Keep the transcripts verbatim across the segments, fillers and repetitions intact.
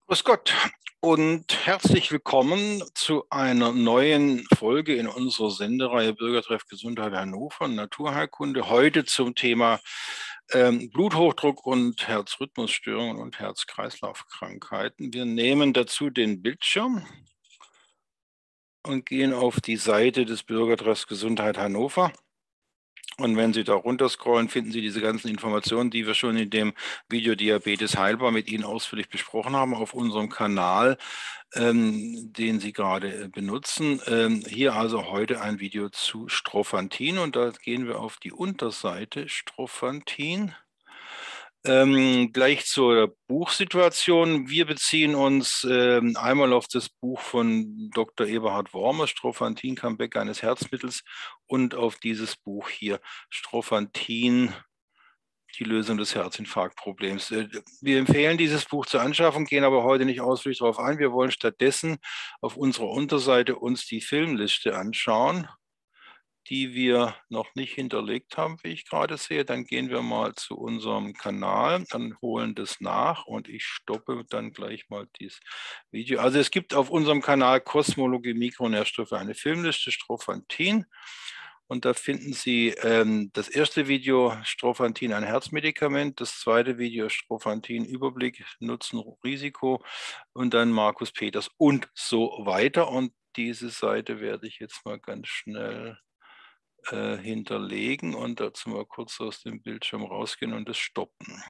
Grüß Gott und herzlich willkommen zu einer neuen Folge in unserer Sendereihe Bürgertreff Gesundheit Hannover, Naturheilkunde. Heute zum Thema ähm, Bluthochdruck und Herzrhythmusstörungen und Herz-Kreislauf-Krankheiten. Wir nehmen dazu den Bildschirm und gehen auf die Seite des Bürgertreffs Gesundheit Hannover. Und wenn Sie da runterscrollen, finden Sie diese ganzen Informationen, die wir schon in dem Video Diabetes heilbar mit Ihnen ausführlich besprochen haben auf unserem Kanal, ähm, den Sie gerade benutzen. Ähm, hier also heute ein Video zu Strophantin und da gehen wir auf die Unterseite Strophantin. Ähm, gleich zur Buchsituation. Wir beziehen uns ähm, einmal auf das Buch von Doktor Eberhard Wormer, Strophantin, Comeback eines Herzmittels, und auf dieses Buch hier, Strophantin, die Lösung des Herzinfarktproblems. Wir empfehlen dieses Buch zur Anschaffung, gehen aber heute nicht ausführlich darauf ein. Wir wollen stattdessen auf unserer Unterseite uns die Filmliste anschauen, die wir noch nicht hinterlegt haben, wie ich gerade sehe. Dann gehen wir mal zu unserem Kanal, dann holen das nach und ich stoppe dann gleich mal dieses Video. Also es gibt auf unserem Kanal Kosmologie Mikronährstoffe eine Filmliste, Strophantin. Und da finden Sie ähm, das erste Video, Strophantin, ein Herzmedikament, das zweite Video, Strophantin, Überblick, Nutzen, Risiko, und dann Markus Peters und so weiter. Und diese Seite werde ich jetzt mal ganz schnell äh, hinterlegen und dazu mal kurz aus dem Bildschirm rausgehen und das stoppen.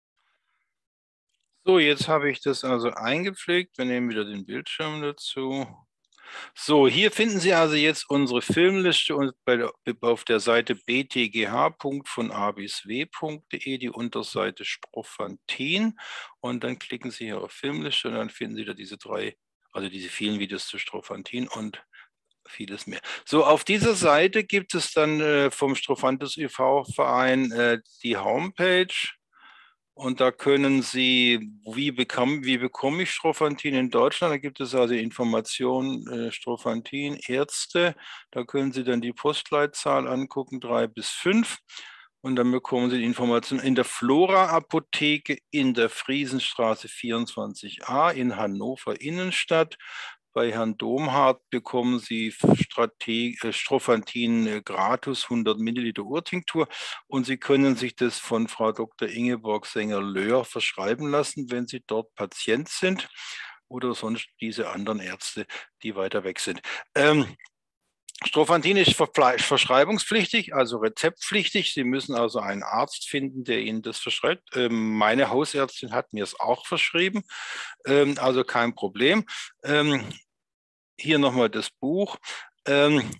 So, jetzt habe ich das also eingepflegt. Wir nehmen wieder den Bildschirm dazu. So, hier finden Sie also jetzt unsere Filmliste und bei der, auf der Seite b t g h punkt von a bis w punkt de die Unterseite Strophantin und dann klicken Sie hier auf Filmliste und dann finden Sie da diese drei, also diese vielen Videos zu Strophantin und vieles mehr. So, auf dieser Seite gibt es dann äh, vom Strophantis e V-Verein äh, die Homepage. Und da können Sie, wie, bekam, wie bekomme ich Strophantin in Deutschland? Da gibt es also Informationen, äh, Strophantin, Ärzte. Da können Sie dann die Postleitzahl angucken, drei bis fünf. Und dann bekommen Sie die Informationen in der Flora-Apotheke in der Friesenstraße vierundzwanzig a in Hannover Innenstadt. Bei Herrn Domhardt bekommen Sie Strophantin gratis hundert Milliliter Urtinktur und Sie können sich das von Frau Doktor Ingeborg Sänger-Löhr verschreiben lassen, wenn Sie dort Patient sind oder sonst diese anderen Ärzte, die weiter weg sind. Ähm, Strophantin ist verschreibungspflichtig, also rezeptpflichtig. Sie müssen also einen Arzt finden, der Ihnen das verschreibt. Ähm, meine Hausärztin hat mir es auch verschrieben, ähm, also kein Problem. Ähm, hier nochmal das Buch. Ähm,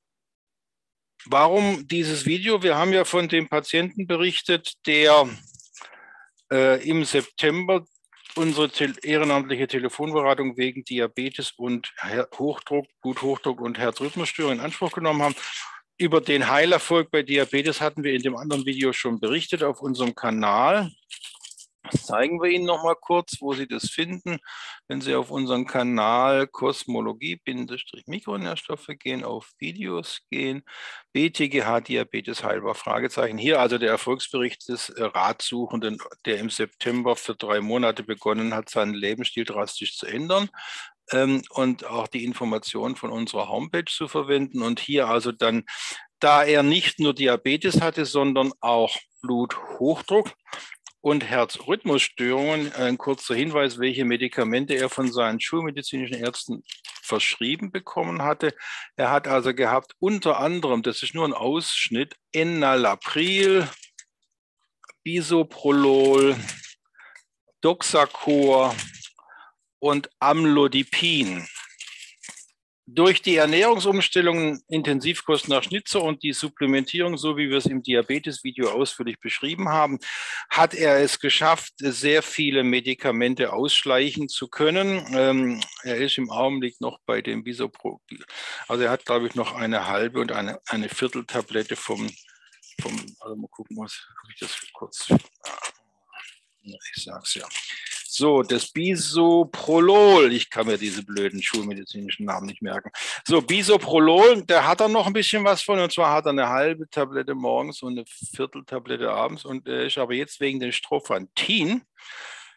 warum dieses Video? Wir haben ja von dem Patienten berichtet, der äh, im September unsere te ehrenamtliche Telefonberatung wegen Diabetes und Hochdruck, Bluthochdruck und Herzrhythmusstörungen in Anspruch genommen haben. Über den Heilerfolg bei Diabetes hatten wir in dem anderen Video schon berichtet auf unserem Kanal. Das zeigen wir Ihnen noch mal kurz, wo Sie das finden. Wenn Sie auf unseren Kanal Kosmologie-Mikronährstoffe gehen, auf Videos gehen, B T G H Diabetes heilbar, Fragezeichen. Hier also der Erfolgsbericht des Ratsuchenden, der im September für drei Monate begonnen hat, seinen Lebensstil drastisch zu ändern. Ähm, und auch die Informationen von unserer Homepage zu verwenden. Und hier also dann, da er nicht nur Diabetes hatte, sondern auch Bluthochdruck und Herzrhythmusstörungen. Ein kurzer Hinweis, welche Medikamente er von seinen schulmedizinischen Ärzten verschrieben bekommen hatte. Er hat also gehabt unter anderem, das ist nur ein Ausschnitt, Enalapril, Bisoprolol, Doxacor und Amlodipin. Durch die Ernährungsumstellung, Intensivkost nach Schnitzer und die Supplementierung, so wie wir es im Diabetes-Video ausführlich beschrieben haben, hat er es geschafft, sehr viele Medikamente ausschleichen zu können. Ähm, er ist im Augenblick noch bei dem Bisoprolol, also er hat, glaube ich, noch eine halbe und eine, eine Vierteltablette vom, vom, also mal gucken, was ich das kurz, ich sag's ja. So, das Bisoprolol, ich kann mir diese blöden schulmedizinischen Namen nicht merken. So, Bisoprolol, da hat er noch ein bisschen was von, und zwar hat er eine halbe Tablette morgens und eine Vierteltablette abends, und er ist aber jetzt wegen den Strophantin,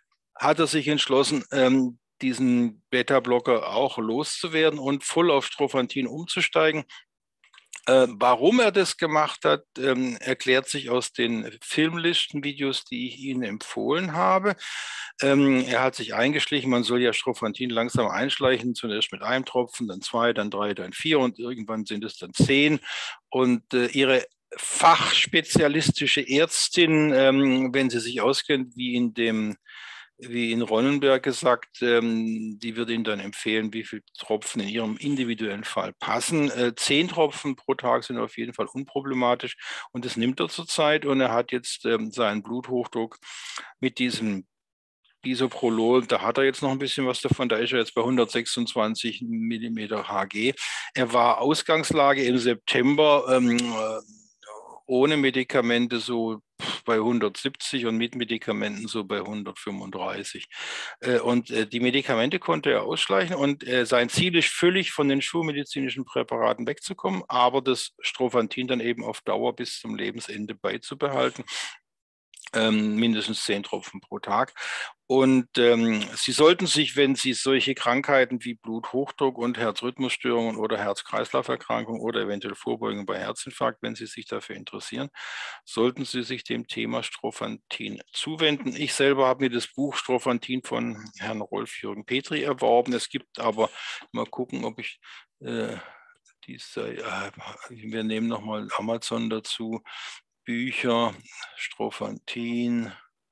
hat er sich entschlossen, ähm, diesen Beta-Blocker auch loszuwerden und voll auf Strophantin umzusteigen. Äh, warum er das gemacht hat, ähm, erklärt sich aus den Filmlistenvideos, die ich Ihnen empfohlen habe. Ähm, er hat sich eingeschlichen, man soll ja Strophantin langsam einschleichen, zunächst mit einem Tropfen, dann zwei, dann drei, dann vier und irgendwann sind es dann zehn. Und äh, Ihre fachspezialistische Ärztin, ähm, wenn sie sich auskennt, wie in dem wie in Ronnenberg gesagt, ähm, die würde Ihnen dann empfehlen, wie viele Tropfen in Ihrem individuellen Fall passen. Äh, zehn Tropfen pro Tag sind auf jeden Fall unproblematisch und das nimmt er zurzeit und er hat jetzt ähm, seinen Bluthochdruck mit diesem Bisoprolol, da hat er jetzt noch ein bisschen was davon, da ist er jetzt bei hundertsechsundzwanzig Millimeter Hg. Er war Ausgangslage im September ähm, ohne Medikamente so bei hundertsiebzig und mit Medikamenten so bei hundertfünfunddreißig. Und die Medikamente konnte er ausschleichen und sein Ziel ist völlig von den schulmedizinischen Präparaten wegzukommen, aber das Strophantin dann eben auf Dauer bis zum Lebensende beizubehalten. Ähm, mindestens zehn Tropfen pro Tag. Und ähm, Sie sollten sich, wenn Sie solche Krankheiten wie Bluthochdruck und Herzrhythmusstörungen oder Herz-Kreislauf-Erkrankungen oder eventuell Vorbeugung bei Herzinfarkt, wenn Sie sich dafür interessieren, sollten Sie sich dem Thema Strophantin zuwenden. Ich selber habe mir das Buch Strophantin von Herrn Rolf-Jürgen Petri erworben. Es gibt aber, mal gucken, ob ich äh, diese, äh, wir nehmen nochmal Amazon dazu, Bücher, Strophantin,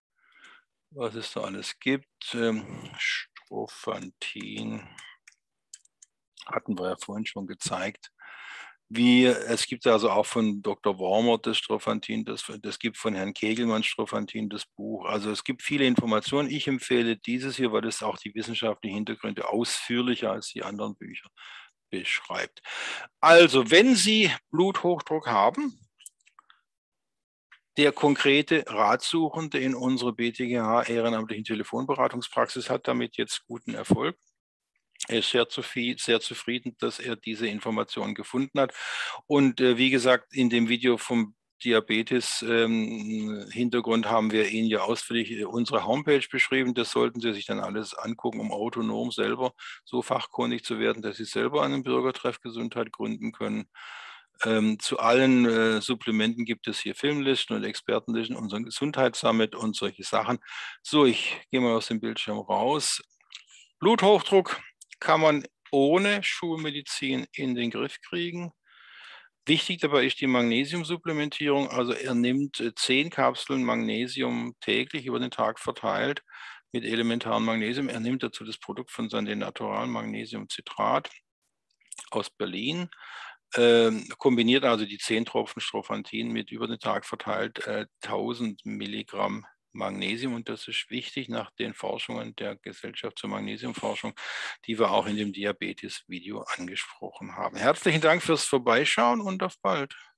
was es da alles gibt. Ähm, Strophantin hatten wir ja vorhin schon gezeigt. Wie, es gibt also auch von Doktor Wormert das Strophantin, das, das gibt von Herrn Kegelmann Strophantin das Buch. Also es gibt viele Informationen. Ich empfehle dieses hier, weil es auch die wissenschaftlichen Hintergründe ausführlicher als die anderen Bücher beschreibt. Also wenn Sie Bluthochdruck haben, der konkrete Ratsuchende in unserer B T G H ehrenamtlichen Telefonberatungspraxis hat damit jetzt guten Erfolg. Er ist sehr, sehr zufrieden, dass er diese Informationen gefunden hat. Und äh, wie gesagt, in dem Video vom Diabetes-Hintergrund ähm, haben wir Ihnen ja ausführlich unsere Homepage beschrieben. Das sollten Sie sich dann alles angucken, um autonom selber so fachkundig zu werden, dass Sie selber einen Bürgertreff Gesundheit gründen können. Ähm, zu allen äh, Supplementen gibt es hier Filmlisten und Expertenlisten, unseren Gesundheitssummit und solche Sachen. So, ich gehe mal aus dem Bildschirm raus. Bluthochdruck kann man ohne Schulmedizin in den Griff kriegen. Wichtig dabei ist die Magnesiumsupplementierung. Also er nimmt zehn Kapseln Magnesium täglich über den Tag verteilt mit elementarem Magnesium. Er nimmt dazu das Produkt von Sande Natural, Magnesiumcitrat aus Berlin. Ähm, kombiniert also die zehn Tropfen Strophantin mit über den Tag verteilt äh, tausend Milligramm Magnesium. Und das ist wichtig nach den Forschungen der Gesellschaft zur Magnesiumforschung, die wir auch in dem Diabetes-Video angesprochen haben. Herzlichen Dank fürs Vorbeischauen und auf bald.